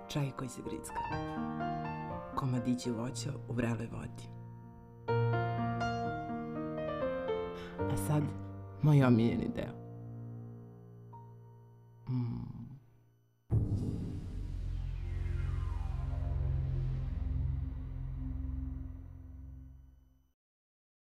čaj koji se gricka, komadići voća u vreloj vodi. A sad, moj omiljeni deo.